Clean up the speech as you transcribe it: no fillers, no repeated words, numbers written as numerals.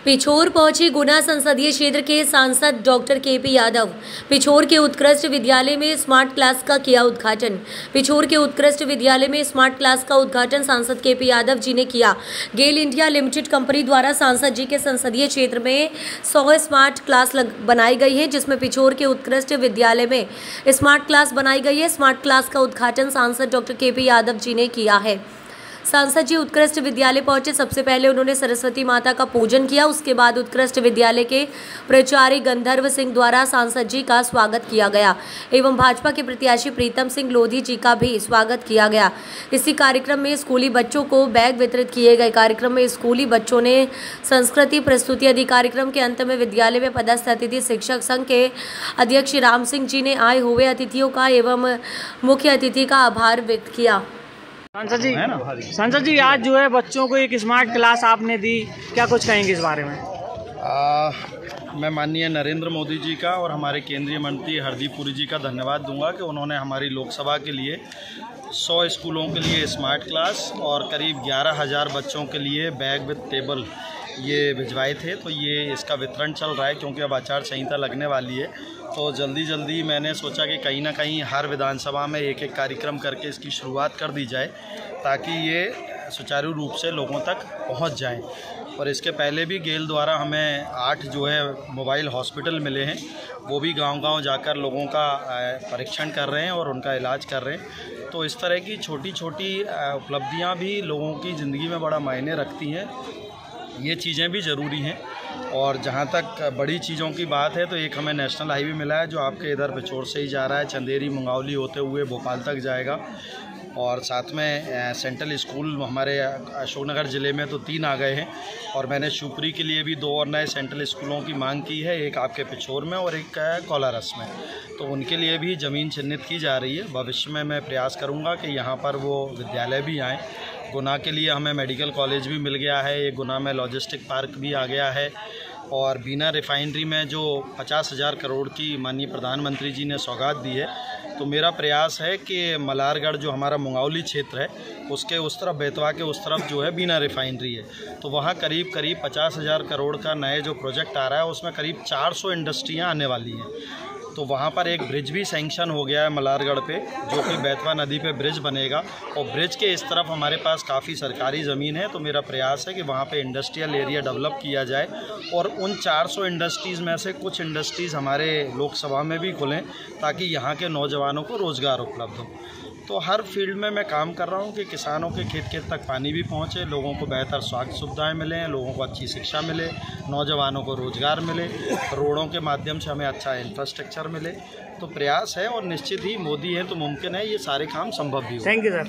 पिछोर पहुंचे गुना संसदीय क्षेत्र के सांसद डॉक्टर केपी यादव। पिछोर के उत्कृष्ट विद्यालय में स्मार्ट क्लास का किया उद्घाटन। पिछोर के उत्कृष्ट विद्यालय में स्मार्ट क्लास का उद्घाटन सांसद केपी यादव जी ने किया। गेल इंडिया लिमिटेड कंपनी द्वारा सांसद जी के संसदीय क्षेत्र में 100 स्मार्ट क्लास बनाई गई है, जिसमें पिछोर के उत्कृष्ट विद्यालय में स्मार्ट क्लास बनाई गई है। स्मार्ट क्लास का उद्घाटन सांसद डॉक्टर केपी यादव जी ने किया है। सांसद जी उत्कृष्ट विद्यालय पहुंचे। सबसे पहले उन्होंने सरस्वती माता का पूजन किया। उसके बाद उत्कृष्ट विद्यालय के प्राचार्य गंधर्व सिंह द्वारा सांसद जी का स्वागत किया गया एवं भाजपा के प्रत्याशी प्रीतम सिंह लोधी जी का भी स्वागत किया गया। इसी कार्यक्रम में स्कूली बच्चों को बैग वितरित किए गए। कार्यक्रम में स्कूली बच्चों ने संस्कृति प्रस्तुति दी। कार्यक्रम के अंत में विद्यालय में पदस्थ अतिथि शिक्षक संघ के अध्यक्ष राम सिंह जी ने आए हुए अतिथियों का एवं मुख्य अतिथि का आभार व्यक्त किया। सांसद जी आज जो है बच्चों को एक स्मार्ट क्लास आपने दी, क्या कुछ कहेंगे इस बारे में? मैं माननीय नरेंद्र मोदी जी का और हमारे केंद्रीय मंत्री हरदीप पुरी जी का धन्यवाद दूंगा कि उन्होंने हमारी लोकसभा के लिए 100 स्कूलों के लिए स्मार्ट क्लास और करीब 11,000 बच्चों के लिए बैग विद टेबल ये भिजवाए थे। तो ये इसका वितरण चल रहा है, क्योंकि अब आचार संहिता लगने वाली है। तो जल्दी मैंने सोचा कि कहीं ना कहीं हर विधानसभा में एक एक कार्यक्रम करके इसकी शुरुआत कर दी जाए, ताकि ये सुचारू रूप से लोगों तक पहुंच जाए। और इसके पहले भी गेल द्वारा हमें 8 जो है मोबाइल हॉस्पिटल मिले हैं, वो भी गांव-गांव जाकर लोगों का परीक्षण कर रहे हैं और उनका इलाज कर रहे हैं। तो इस तरह की छोटी छोटी उपलब्धियां भी लोगों की ज़िंदगी में बड़ा मायने रखती हैं। ये चीज़ें भी ज़रूरी हैं। और जहाँ तक बड़ी चीज़ों की बात है, तो एक हमें नेशनल हाईवे मिला है जो आपके इधर पिछोर से ही जा रहा है, चंदेरी मुंगावली होते हुए भोपाल तक जाएगा। और साथ में सेंट्रल स्कूल हमारे अशोकनगर ज़िले में तो 3 आ गए हैं, और मैंने शिवपुरी के लिए भी 2 और नए सेंट्रल स्कूलों की मांग की है, एक आपके पिछोर में और एक कोलारस में। तो उनके लिए भी ज़मीन चिन्हित की जा रही है। भविष्य में मैं प्रयास करूँगा कि यहाँ पर वो विद्यालय भी आएँ। गुना के लिए हमें मेडिकल कॉलेज भी मिल गया है, एक गुना में लॉजिस्टिक पार्क भी आ गया है, और बीना रिफाइनरी में जो 50,000 करोड़ की माननीय प्रधानमंत्री जी ने सौगात दी है, तो मेरा प्रयास है कि मलारगढ़ जो हमारा मुंगावली क्षेत्र है, उसके उस तरफ बेतवा के उस तरफ जो है बीना रिफाइनरी है, तो वहाँ करीब 50,000 करोड़ का नए जो प्रोजेक्ट आ रहा है, उसमें करीब 400 इंडस्ट्रियाँ आने वाली हैं। तो वहाँ पर एक ब्रिज भी सैंक्शन हो गया है मलारगढ़ पे, जो कि बेतवा नदी पे ब्रिज बनेगा, और ब्रिज के इस तरफ हमारे पास काफ़ी सरकारी ज़मीन है। तो मेरा प्रयास है कि वहाँ पे इंडस्ट्रियल एरिया डेवलप किया जाए, और उन 400 इंडस्ट्रीज़ में से कुछ इंडस्ट्रीज़ हमारे लोकसभा में भी खुलें, ताकि यहाँ के नौजवानों को रोज़गार उपलब्ध हो। तो हर फील्ड में मैं काम कर रहा हूँ कि किसानों के खेत तक पानी भी पहुँचे, लोगों को बेहतर स्वास्थ्य सुविधाएं मिलें, लोगों को अच्छी शिक्षा मिले, नौजवानों को रोज़गार मिले, रोडों के माध्यम से हमें अच्छा इंफ्रास्ट्रक्चर मिले। तो प्रयास है, और निश्चित ही मोदी है तो मुमकिन है ये सारे काम संभव भी हो। Thank you sir.